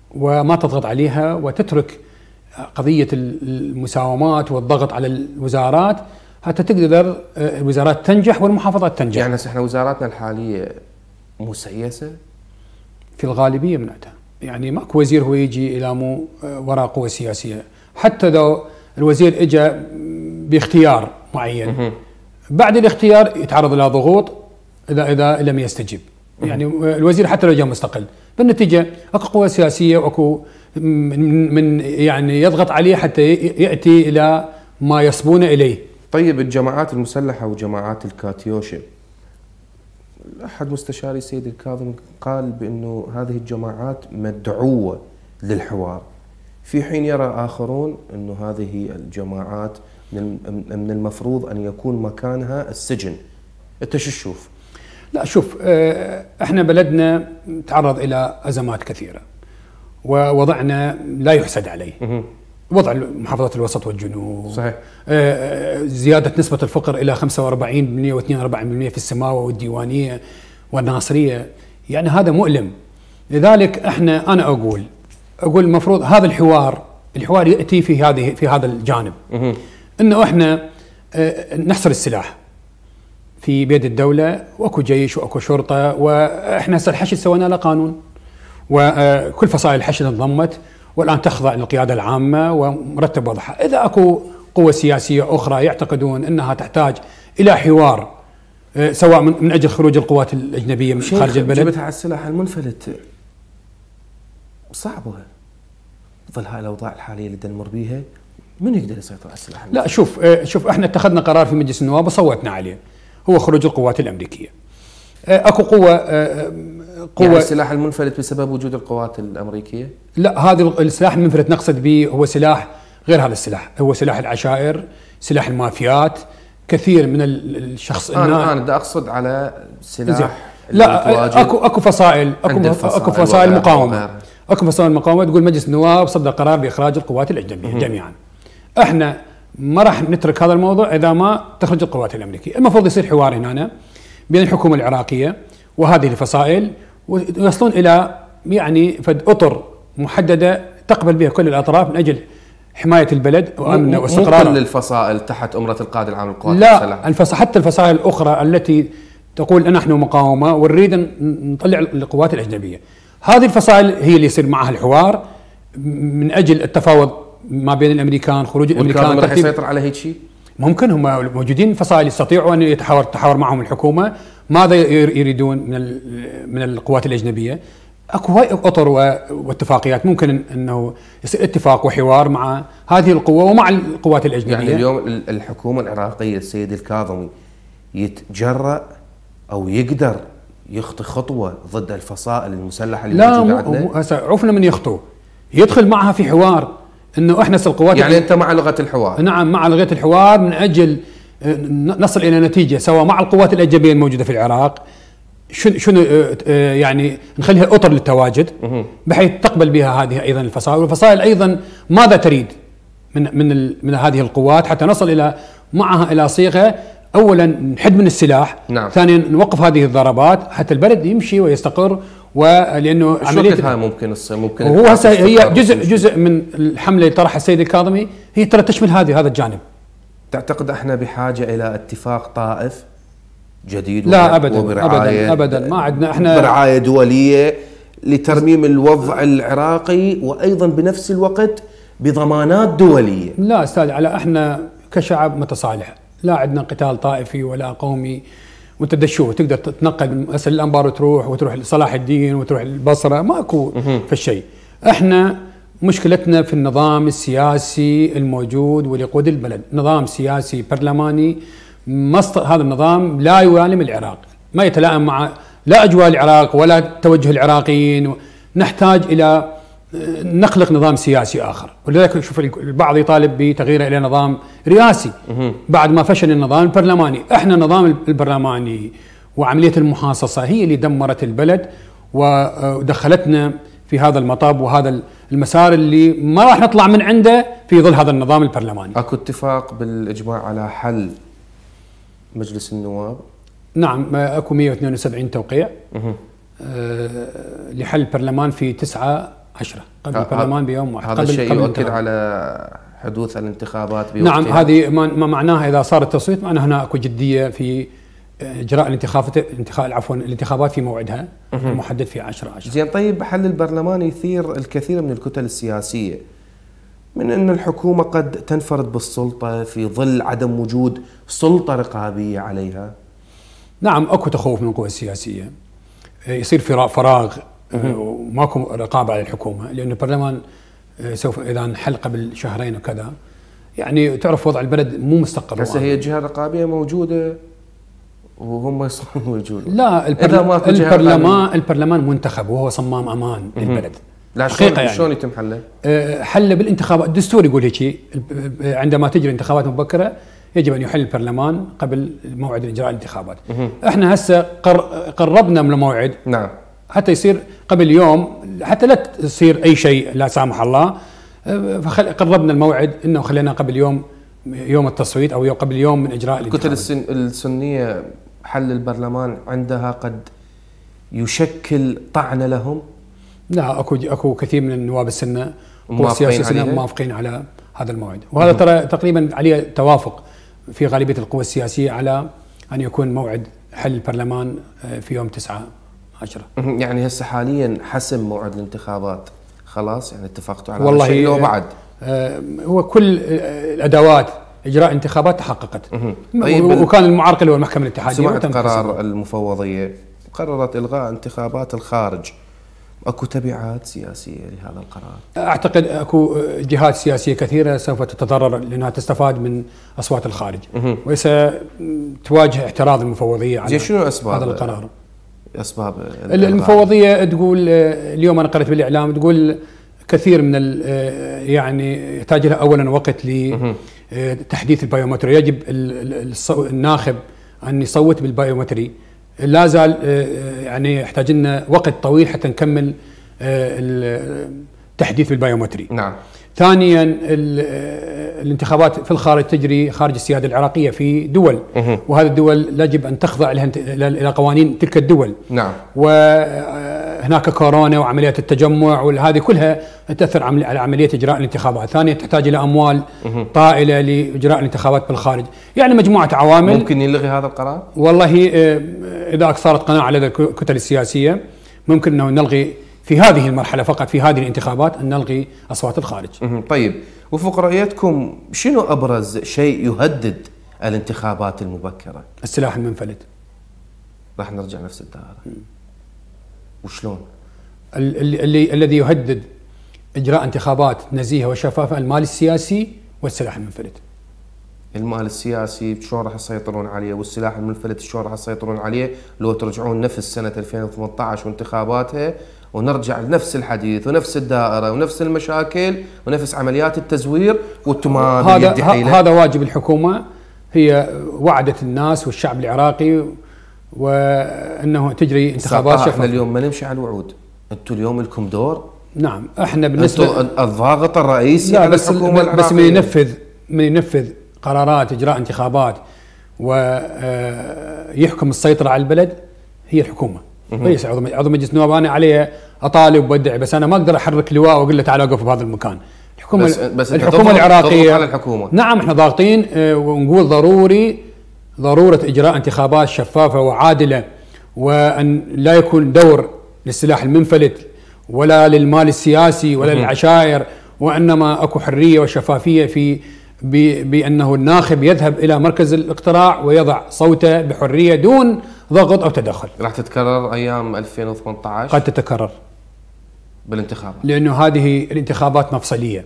وما تضغط عليها وتترك قضية المساومات والضغط على الوزارات حتى تقدر الوزارات تنجح والمحافظات تنجح. يعني احنا وزاراتنا الحالية مسيسة؟ في الغالبية منعتها، يعني ماكو وزير هو يجي إلى مو وراء قوة سياسية، حتى لو الوزير اجى باختيار معين بعد الاختيار يتعرض إلى ضغوط إذا لم يستجب. يعني الوزير حتى لو جاء مستقل بالنتيجة اكو قوة سياسية واكو من يعني يضغط عليه حتى يأتي إلى ما يصبون إليه. طيب الجماعات المسلحة وجماعات الكاتيوشا، أحد مستشاري سيد الكاظمي قال بأنه هذه الجماعات مدعوة للحوار، في حين يرى آخرون أنه هذه الجماعات من المفروض أن يكون مكانها السجن. أنت شو تشوف؟ لا شوف، احنا بلدنا تعرض إلى أزمات كثيرة ووضعنا لا يحسد عليه. وضع محافظات الوسط والجنوب صحيح. زيادة نسبة الفقر إلى 45% و42% في السماوة والديوانية والناصرية، يعني هذا مؤلم. لذلك أنا أقول المفروض هذا الحوار يأتي في هذا الجانب، إنه إحنا نحصر السلاح في بيد الدولة، وأكو جيش وأكو شرطة، وإحنا هسه الحشد سوينا له قانون وكل فصائل الحشد انضمت والآن تخضع للقيادة العامة ومرتب وضعها. إذا أكو قوة سياسية أخرى يعتقدون أنها تحتاج إلى حوار سواء من أجل خروج القوات الأجنبية من خارج البلد، جبتها على السلاح المنفلت صعبة ظل هاي الأوضاع الحالية اللي نمر بيها، من يقدر يسيطر على السلاح المنفلت؟ لا شوف احنا اتخذنا قرار في مجلس النواب وصوتنا عليه، هو خروج القوات الأمريكية. اكو قوة يعني السلاح المنفلت بسبب وجود القوات الأمريكية؟ لا، هذا السلاح المنفلت نقصد به هو سلاح غير هذا السلاح، هو سلاح العشائر، سلاح المافيات، كثير من الشخص. أنا بدي أقصد على سلاح لا، اكو فصائل مقاومة، اكو فصائل مقاومة تقول مجلس النواب صدر قرار بإخراج القوات الأجنبية جميعا. احنا ما راح نترك هذا الموضوع إذا ما تخرج القوات الأمريكية. المفروض يصير حوار هنا بين الحكومة العراقية وهذه الفصائل، ويصلون إلى يعني فد أطر محددة تقبل بها كل الأطراف من أجل حماية البلد وأمن واستقرار. مو كل الفصائل تحت أمرة القائد العام للقوات المسلحة، لا، حتى الفصائل الأخرى التي تقول نحن مقاومة ونريد نطلع القوات الأجنبية، هذه الفصائل هي اللي يصير معها الحوار من أجل التفاوض ما بين الأمريكان، خروج الأمريكان. راح يسيطر على هيك شيء؟ ممكن، هم موجودين فصائل يستطيعوا أن تحاور معهم الحكومة ماذا يريدون من القوات الأجنبية. اكو هاي اطر واتفاقيات ممكن انه يصير اتفاق وحوار مع هذه القوة ومع القوات الأجنبية. يعني اليوم الحكومة العراقية السيد الكاظمي يتجرأ أو يقدر يخطي خطوة ضد الفصائل المسلحة اللي موجودة عندنا؟ لا، هسه عرفنا من يخطو يدخل معها في حوار، انه احنا القوات يعني انت مع لغة الحوار؟ نعم، مع لغة الحوار من اجل نصل الى نتيجة سواء مع القوات الأجنبية الموجودة في العراق، شنو يعني نخليها اطر للتواجد بحيث تقبل بها هذه ايضا الفصائل، والفصائل ايضا ماذا تريد من هذه القوات حتى نصل الى معها الى صيغه اولا نحد من السلاح، نعم. ثانيا نوقف هذه الضربات حتى البلد يمشي ويستقر، ولانه عمليه هاي ممكن وهو هسه هي جزء من الحمله اللي طرحها السيد الكاظمي، هي ترى تشمل هذا الجانب. تعتقد احنا بحاجه الى اتفاق طائف جديد؟ لا ابدا ابدا ما عندنا احنا برعايه دوليه لترميم الوضع العراقي وايضا بنفس الوقت بضمانات دوليه. لا استاذ علاء، احنا كشعب متصالح، لا عندنا قتال طائفي ولا قومي. وانت تدشوه تقدر تتنقل من هسه الانبار وتروح لصلاح الدين وتروح البصره، ماكو في الشيء. احنا مشكلتنا في النظام السياسي الموجود واللي يقود البلد، نظام سياسي برلماني هذا النظام لا يوالم العراق، ما يتلائم مع لا اجواء العراق ولا توجه العراقيين. نحتاج الى نخلق نظام سياسي اخر، ولذلك شوف البعض يطالب بتغييره الى نظام رئاسي بعد ما فشل النظام البرلماني. احنا النظام البرلماني وعمليه المحاصصه هي اللي دمرت البلد ودخلتنا في هذا المطب وهذا المسار اللي ما راح نطلع من عنده في ظل هذا النظام البرلماني. اكو اتفاق بالاجماع على حل مجلس النواب؟ نعم، اكو 172 توقيع لحل البرلمان في 9 10 قبل البرلمان بيوم واحد. هذا الشيء يؤكد على حدوث الانتخابات بوقتها. نعم، هذه ما معناها اذا صار التصويت معناها هنا اكو جديه في اجراء الانتخابات في موعدها المحدد في 10/10. زين، طيب حل البرلمان يثير الكثير من الكتل السياسيه من ان الحكومه قد تنفرد بالسلطه في ظل عدم وجود سلطه رقابيه عليها. نعم، اكو تخوف من القوى السياسيه، يصير في فراغ وماكو رقابه على الحكومه، لأن البرلمان سوف اذا انحل قبل شهرين وكذا، يعني تعرف وضع البلد مو مستقر. هسه هي الجهه الرقابيه موجوده وهم يصيرون موجودون. لا، البرلمان منتخب وهو صمام امان للبلد. لا، شلون يتم حله؟ حله بالانتخابات، الدستور يقول هيك، عندما تجري انتخابات مبكره يجب ان يحل البرلمان قبل موعد اجراء الانتخابات. احنا هسه قربنا من الموعد. نعم. حتى يصير قبل يوم، حتى لا تصير اي شيء لا سامح الله، قربنا الموعد انه خلينا قبل يوم التصويت او قبل يوم من اجراء الانتخابات. الكتل السنيه حل البرلمان عندها قد يشكل طعنه لهم؟ لا، اكو كثير من النواب السنه موافقين على هذا الموعد، وهذا ترى تقريبا عليه توافق في غالبيه القوى السياسيه على ان يكون موعد حل البرلمان في يوم 9/10. يعني هسه حاليا حسم موعد الانتخابات خلاص، يعني اتفقتوا على هذا الشيء لو بعد؟ هو كل الادوات اجراء انتخابات تحققت. طيب، وكان المعرقل هو المحكمه الاتحاديه. سمعت قرار المفوضيه قررت الغاء انتخابات الخارج، اكو تبعات سياسيه لهذا القرار؟ اعتقد اكو جهات سياسيه كثيره سوف تتضرر لانها تستفاد من اصوات الخارج، وستواجه اعتراض المفوضيه على شنو اسباب هذا القرار. اسباب المفوضيه تقول، اليوم انا قرأت بالاعلام تقول كثير من يعني يحتاج لها اولا وقت لتحديث البايومتري، يجب الناخب ان يصوت بالبايومتري، لا زال يعني يحتاج لنا وقت طويل حتى نكمل التحديث بالبايومتري. نعم. ثانيا الانتخابات في الخارج تجري خارج السياده العراقيه في دول، وهذه الدول يجب ان تخضع الى قوانين تلك الدول. نعم. وهناك كورونا وعمليات التجمع، وهذه كلها تاثر على عمليه اجراء الانتخابات. ثانيا تحتاج الى اموال طائله لاجراء الانتخابات بالخارج، يعني مجموعه عوامل. ممكن يلغي هذا القرار؟ والله اذا صارت قناعه لدى الكتل السياسيه ممكن انه نلغي في هذه المرحله فقط، في هذه الانتخابات ان نلغي اصوات الخارج. طيب، وفق رؤيتكم شنو ابرز شيء يهدد الانتخابات المبكره؟ السلاح المنفلت. راح نرجع نفس الدائره. وشلون؟ الذي يهدد اجراء انتخابات نزيهه وشفافه المال السياسي والسلاح المنفلت. المال السياسي شلون راح يسيطرون عليه، والسلاح المنفلت شلون راح يسيطرون عليه لو ترجعون نفس سنه 2018 وانتخاباتها ونرجع لنفس الحديث ونفس الدائره ونفس المشاكل ونفس عمليات التزوير والتمادي يدي حيله؟ هذا واجب الحكومه، هي وعدت الناس والشعب العراقي وانه تجري انتخابات شفافه. احنا اليوم ما نمشي على الوعود، انتم اليوم لكم دور. نعم، احنا بالنسبه الضاغط الرئيسي على الحكومه العراقيه، بس من ينفذ قرارات اجراء انتخابات ويحكم السيطره على البلد هي الحكومه. ليس عضو مجلس النواب، انا عليه اطالب وادعي، بس انا ما اقدر احرك لواء واقول له تعال اوقف بهذا المكان. بس الحكومه العراقيه على الحكومه. نعم، احنا ضاغطين ونقول ضروره اجراء انتخابات شفافه وعادله، وان لا يكون دور للسلاح المنفلت ولا للمال السياسي ولا للعشائر، وانما اكو حريه وشفافيه في بأنه الناخب يذهب إلى مركز الاقتراع ويضع صوته بحرية دون ضغط أو تدخل. راح تتكرر أيام 2018؟ قد تتكرر بالانتخابات، لأنه هذه الانتخابات مفصلية،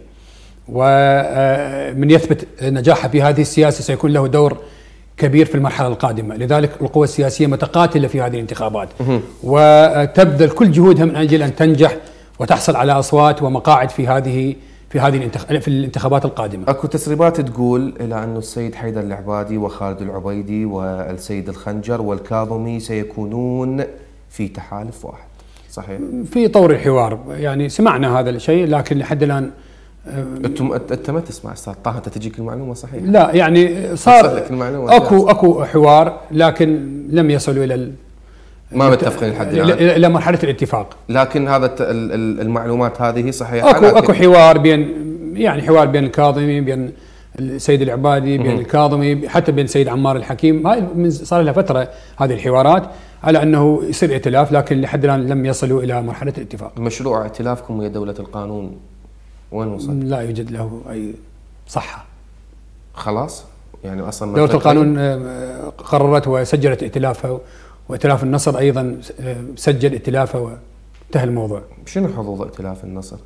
ومن يثبت نجاحه في هذه السياسة سيكون له دور كبير في المرحلة القادمة. لذلك القوى السياسية متقاتلة في هذه الانتخابات وتبذل كل جهودها من أجل أن تنجح وتحصل على أصوات ومقاعد في الانتخابات القادمة. اكو تسريبات تقول الى انه السيد حيدر العبادي وخالد العبيدي والسيد الخنجر والكاظمي سيكونون في تحالف واحد، صحيح؟ في طور الحوار، يعني سمعنا هذا الشيء، لكن لحد الان انت ما تسمع استاذ طه، انت تجيك المعلومه صحيحه؟ لا، يعني صار اكو حوار، لكن لم يصلوا الى ما متفقين لحد الان الى مرحله الاتفاق. لكن هذا المعلومات هذه صحيحه. اكو حوار بين الكاظمي، بين السيد العبادي، بين الكاظمي، حتى بين السيد عمار الحكيم. هاي صار لها فتره هذه الحوارات على انه يصير ائتلاف، لكن لحد الان لم يصلوا الى مرحله الاتفاق. مشروع ائتلافكم ويا دوله القانون وين وصل؟ لا يوجد له اي صحه. خلاص يعني اصلا دوله القانون قررت وسجلت ائتلافها، وائتلاف النصر ايضا سجل ائتلافه وانتهى الموضوع. شنو حظوظ ائتلاف النصر؟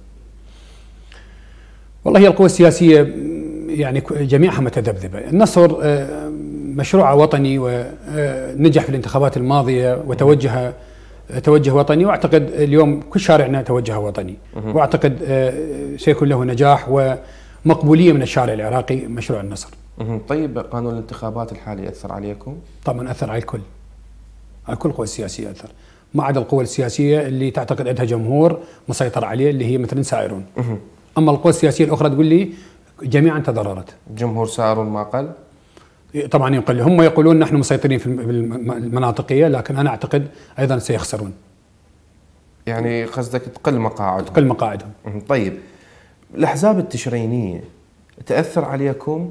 والله هي القوى السياسيه يعني جميعها متذبذبه. النصر مشروع وطني ونجح في الانتخابات الماضيه توجه وطني، واعتقد اليوم كل شارعنا توجه وطني، واعتقد سيكون له نجاح ومقبوليه من الشارع العراقي مشروع النصر. طيب قانون الانتخابات الحالي اثر عليكم؟ طبعا اثر على الكل، على كل القوى السياسيه اثر، ما عدا القوى السياسيه اللي تعتقد عندها جمهور مسيطر عليه اللي هي مثلا سائرون. اما القوى السياسيه الاخرى تقول لي جميعا تضررت. جمهور سائرون ما قل؟ طبعا يقل، هم يقولون نحن مسيطرين في المناطقيه، لكن انا اعتقد ايضا سيخسرون. يعني قصدك تقل مقاعدهم؟ تقل مقاعدهم. طيب الاحزاب التشرينيه تاثر عليكم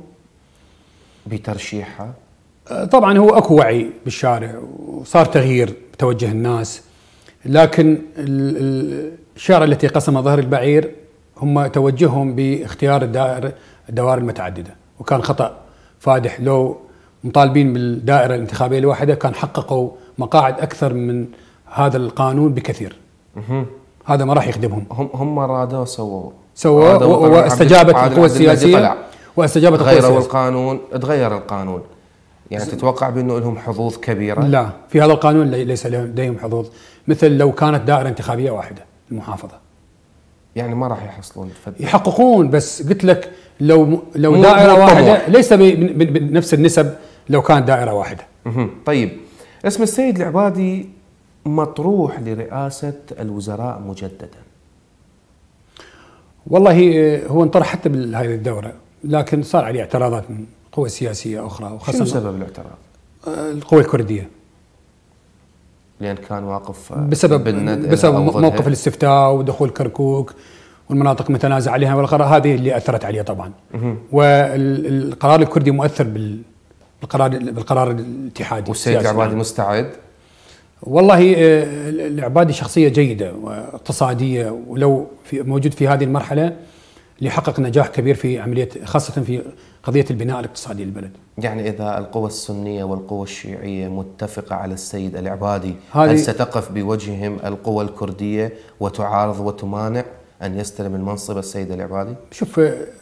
بترشيحها؟ طبعا هو اكو وعي بالشارع وصار تغيير بتوجه الناس، لكن الشارع التي قسم ظهر البعير هم توجههم باختيار الدوائر المتعدده، وكان خطأ فادح. لو مطالبين بالدائره الانتخابيه الواحده كان حققوا مقاعد اكثر من هذا القانون بكثير. هذا ما راح يخدمهم. هم رادوا سووا واستجابت القوى السياسيه واستجابت القوى السياسيه. غيروا القانون، تغير القانون. يعني تتوقع بانه لهم حظوظ كبيره؟ لا، في هذا القانون ليس لديهم حظوظ، مثل لو كانت دائره انتخابيه واحده المحافظه. يعني ما راح يحصلون يحققون، بس قلت لك لو دائره واحده ليس بنفس النسب لو كانت دائره واحده. طيب اسم السيد العبادي مطروح لرئاسه الوزراء مجددا. والله هو انطرح حتى بهذه الدوره، لكن صار عليه اعتراضات من قوى سياسيه اخرى، وخاصه شنو سبب الاعتراض؟ القوى الكرديه، لان كان واقف بسبب موقف الاستفتاء ودخول كركوك والمناطق متنازع عليها والقرار، هذه اللي اثرت عليه طبعا. والقرار الكردي مؤثر بالقرار الاتحادي. والسيد العبادي مستعد؟ والله العبادي شخصيه جيده واقتصاديه، ولو موجود في هذه المرحله ليحقق نجاح كبير في عمليه، خاصه في قضيه البناء الاقتصادي للبلد. يعني اذا القوى السنيه والقوى الشيعيه متفقه على السيد العبادي، هل ستقف بوجههم القوى الكرديه وتعارض وتمانع ان يستلم المنصب السيد العبادي؟ شوف،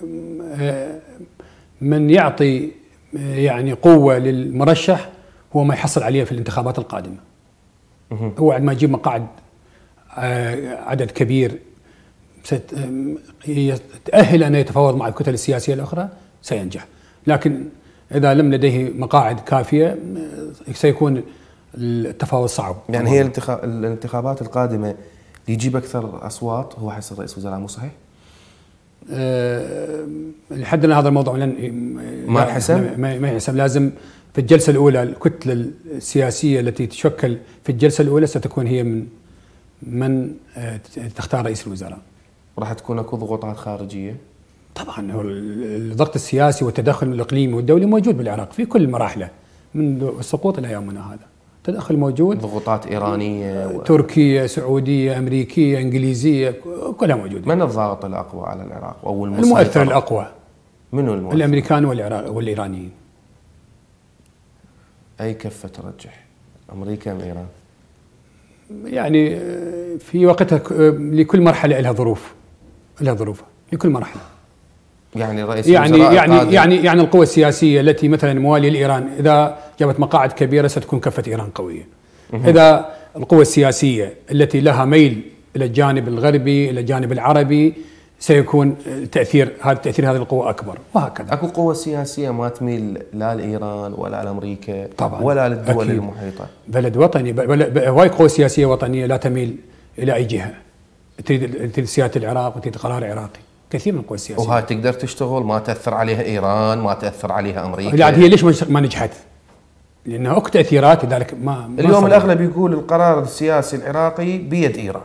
من يعطي يعني قوه للمرشح هو ما يحصل عليه في الانتخابات القادمه. هو عندما يجيب مقاعد عدد كبير تأهل أن يتفاوض مع الكتل السياسية الأخرى سينجح، لكن إذا لم لديه مقاعد كافية سيكون التفاوض صعب. يعني هي الانتخابات القادمة يجيب أكثر أصوات هو حيصير رئيس وزراء، مو صحيح؟ لحد الآن هذا الموضوع ما يحسم؟ ما يحسم. لازم في الجلسة الأولى الكتلة السياسية التي تشكل في الجلسة الأولى ستكون هي من تختار رئيس الوزراء. راح تكون اكو ضغوطات خارجيه؟ طبعا هو الضغط السياسي والتدخل الاقليمي والدولي موجود بالعراق في كل مراحله منذ السقوط الى يومنا هذا. تدخل موجود، ضغوطات ايرانيه تركيه، سعوديه، امريكيه، انجليزيه، كلها موجوده. من الضاغط الاقوى على العراق او المؤثر الاقوى؟ منو المؤثر؟ الامريكان والايرانيين. اي كفه ترجح، امريكا ام ايران؟ يعني في وقتها لكل مرحله لها ظروف، لكل مرحله. يعني رئيس يعني القوى السياسيه التي مثلا مواليه لايران اذا جابت مقاعد كبيره ستكون كفه ايران قويه. اذا القوى السياسيه التي لها ميل الى الجانب الغربي الى الجانب العربي سيكون تاثير هذه القوى اكبر، وهكذا. اكو قوى سياسيه ما تميل لا لايران ولا لامريكا طبعا ولا للدول أكيد. المحيطه. بلد وطني، هواي قوى سياسيه وطنيه لا تميل الى اي جهه، تريد سياده العراق وتريد قرار عراقي. كثير من القوى السياسيه وهاي تقدر تشتغل، ما تاثر عليها ايران، ما تاثر عليها امريكا. لا هي ليش ما نجحت؟ لانه اكو تاثيرات، لذلك ما اليوم صار. الاغلب يقول القرار السياسي العراقي بيد ايران.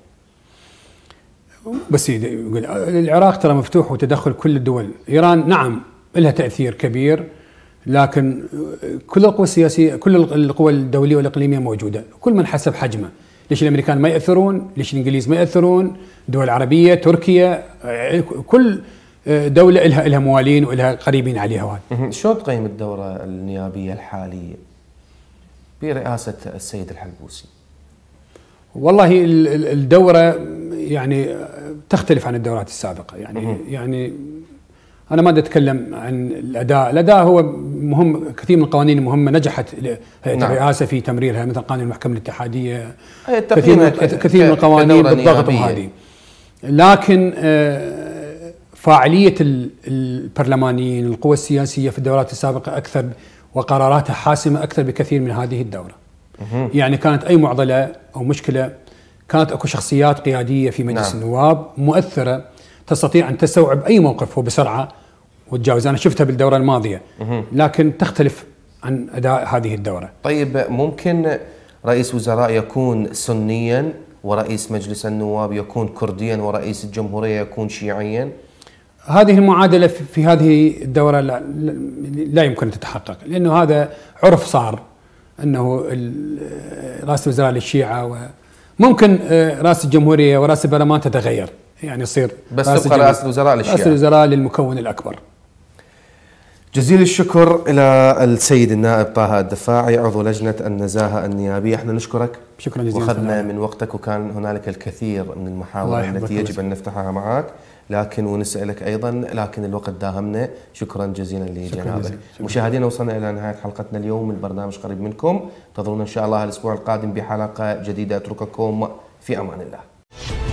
بس يقول العراق ترى مفتوح وتدخل كل الدول. ايران نعم لها تاثير كبير، لكن كل القوى السياسيه، كل القوى الدوليه والاقليميه موجوده، كل من حسب حجمه. ليش الامريكان ما ياثرون؟ ليش الانجليز ما ياثرون؟ الدول العربيه، تركيا، كل دوله لها موالين ولها قريبين عليها. شلون تقيم الدوره النيابيه الحاليه برئاسه السيد الحلبوسي؟ والله الدوره يعني تختلف عن الدورات السابقه، يعني أنا ما بدي أتكلم عن الأداء هو مهم. كثير من القوانين المهمة نجحت هيئة الرئاسة في تمريرها، مثل قانون المحكمة الاتحادية، كثير من القوانين بالضغط هذه. لكن فاعلية البرلمانيين، القوى السياسية في الدورات السابقة أكثر، وقراراتها حاسمة أكثر بكثير من هذه الدورة. يعني كانت أي معضلة أو مشكلة كانت أكو شخصيات قيادية في مجلس النواب مؤثرة تستطيع أن تستوعب أي موقف وبسرعة وتجاوز. أنا شفتها بالدورة الماضية، لكن تختلف عن أداء هذه الدورة. طيب ممكن رئيس وزراء يكون سنيا ورئيس مجلس النواب يكون كرديا ورئيس الجمهورية يكون شيعيا؟ هذه المعادلة في هذه الدورة لا يمكن أن تتحقق، لأنه هذا عرف صار أنه رئاسة الوزراء للشيعة، وممكن رئاسة الجمهورية ورئاسة البرلمان تتغير، يعني يصير بس تبقى رئاسة الوزراء للشيعة، رئاسة الوزراء للمكون الأكبر. جزيل الشكر إلى السيد النائب طه الدفاعي عضو لجنة النزاهة النيابية. احنا نشكرك، شكرا جزيلا، وأخذنا من وقتك، وكان هنالك الكثير من المحاور التي يجب أن نفتحها معك ونسألك أيضا، لكن الوقت داهمنا. شكرا جزيلا لجنابك. مشاهدينا، وصلنا إلى نهاية حلقتنا اليوم. البرنامج قريب منكم، انتظرونا إن شاء الله الأسبوع القادم بحلقة جديدة. أترككم في أمان الله.